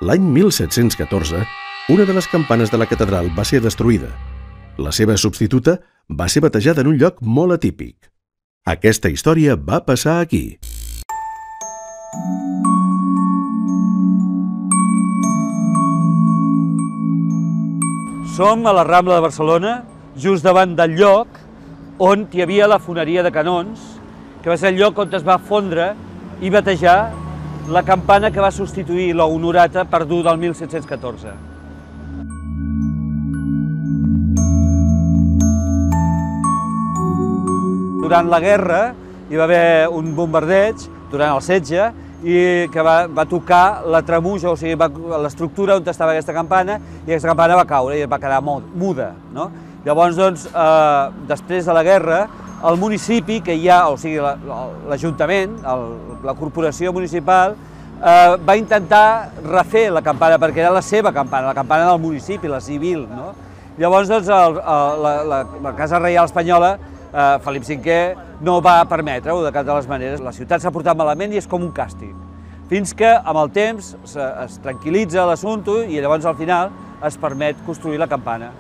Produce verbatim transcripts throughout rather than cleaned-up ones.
L'any mil set-cents catorze, una de les campanes de la catedral va ser destruïda. La seva substituta va ser batejada en un lloc molt atípic. Aquesta història va passar aquí. Som a la Rambla de Barcelona, just davant del lloc on hi havia la foneria de canons, que va ser el lloc on es va fondre i batejar la campana que va substituir la honorata perduda del mil set-cents catorze. Durant la guerra hi va haver un bombardeig, durant el setge, i que va, va tocar la tremuja, o sigui, l'estructura on estava aquesta campana, i aquesta campana va caure i va quedar muda. No? Llavors, doncs, eh, després de la guerra, el municipi que hi ha, o sigui, l'Ajuntament, la corporació municipal, eh, va intentar refer la campana, perquè era la seva campana, la campana del municipi, la civil. No? Llavors, doncs, el, el, la, la, la Casa Reial Espanyola, eh, Felip cinquè, no va permetre-ho de cap de les maneres. La ciutat s'ha portat malament i és com un càstig. Fins que, amb el temps, es, es tranquil·litza l'assumpte i llavors, al final, es permet construir la campana.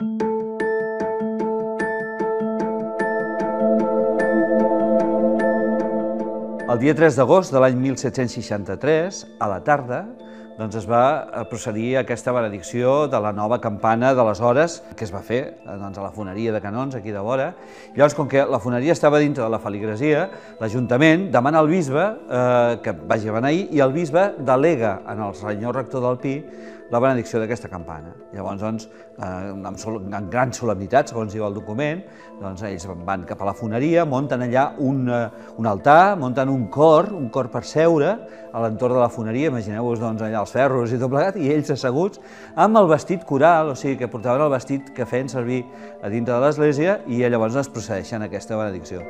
El dia tres d'agost de l'any mil set-cents seixanta-tres, a la tarda, doncs es va procedir a aquesta benedicció de la nova campana d'aleshores que es va fer doncs, a la foneria de canons, aquí de vora. Llavors, com que la foneria estava dintre de la feligresia, l'Ajuntament demana al bisbe eh, que vagi a beneir i el bisbe delega en el senyor rector del Pi la benedicció d'aquesta campana. Llavors, doncs, eh, amb, sol amb gran solemnitat, segons diu el document, doncs, ells van cap a la foneria, munten allà un, uh, un altar, munten un cor, un cor per seure a l'entorn de la foneria, imagineu-vos doncs, allà els ferros i tot plegat, i ells asseguts amb el vestit coral, o sigui que portaven el vestit que feien servir a dintre de l'església, i llavors es procedeixen a aquesta benedicció.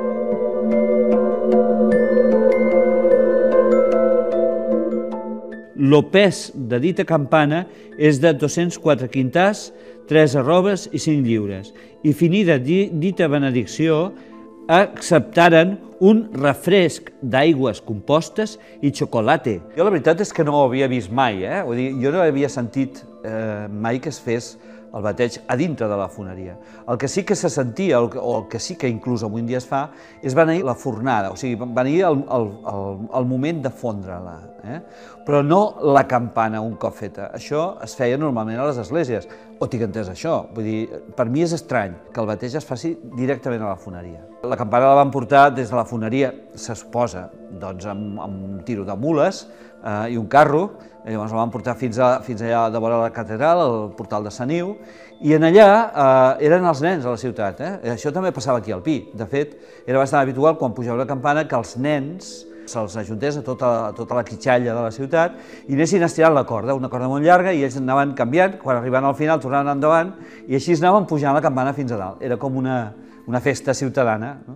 El pes de dita campana és de dos-cents quatre quintars, tres arrobes i cinc lliures. I finida dita benedicció, acceptaren un refresc d'aigües compostes i xocolate. Jo la veritat és que no ho havia vist mai, eh? Vull dir, jo no havia sentit eh, mai que es fes el bateig a dintre de la foneria. El que sí que se sentia, o el que sí que inclús avui en dia es fa, és beneir la fornada, o sigui, beneir el, el, el, el moment de fondre-la, eh? Però no la campana un cop feta. Això es feia normalment a les esglésies, o tinc entès això. Vull dir, per mi és estrany que el bateig es faci directament a la foneria. La campana la van portar des de la foneria, se suposa, doncs amb, amb un tiro de mules eh, i un carro. Llavors la van portar fins, a, fins allà de vora la catedral, al portal de Saniu, i en allà eh, eren els nens a la ciutat. Eh? Això també passava aquí al Pi. De fet, era bastant habitual, quan pujava la campana, que els nens se'ls ajuntés a tota, a tota la quitxalla de la ciutat i anessin estirant la corda, una corda molt llarga, i ells anaven canviant, quan arribaven al final tornaven endavant, i així anaven pujant la campana fins a dalt. Era com una, una festa ciutadana. No?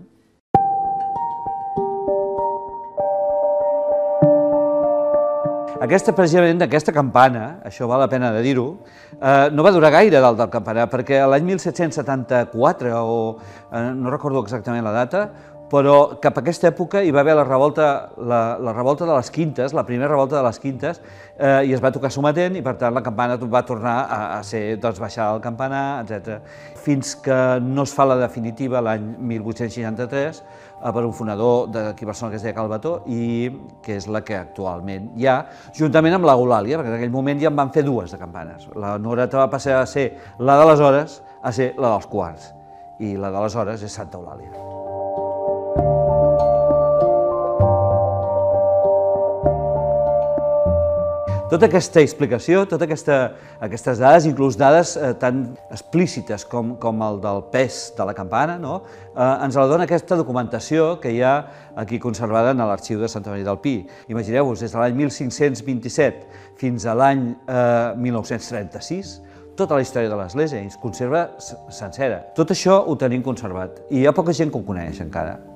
Aquesta, precisament, aquesta campana, això val la pena de dir-ho, eh, no va durar gaire dalt del campanar, perquè l'any mil set-cents setanta-quatre, o eh, no recordo exactament la data, però cap a aquesta època hi va haver la revolta, la, la revolta de les Quintes, la primera revolta de les Quintes, eh, i es va tocar sometent, i per tant la campana va tornar a, a ser doncs, baixada del campanar, etcètera. Fins que no es fa la definitiva l'any mil vuit-cents seixanta-tres eh, per un fonador d'aquí a Barcelona que es deia Calvetó, i que és la que actualment hi ha, juntament amb l'Eulàlia, perquè en aquell moment ja en van fer dues de campanes. La honorata va passar a ser la d'aleshores a ser la dels quarts, i la d'aleshores és Santa Eulàlia. Tota aquesta explicació, totes aquesta, aquestes dades, inclús dades eh, tan explícites com, com el del pes de la campana, no? eh, ens la dona aquesta documentació que hi ha aquí conservada en l'arxiu de Santa Maria del Pi. Imagineu-vos, des de l'any mil cinc-cents vint-i-set fins a l'any eh, mil nou-cents trenta-sis, tota la història de l'església es conserva sencera. Tot això ho tenim conservat i hi ha poca gent que ho coneix encara.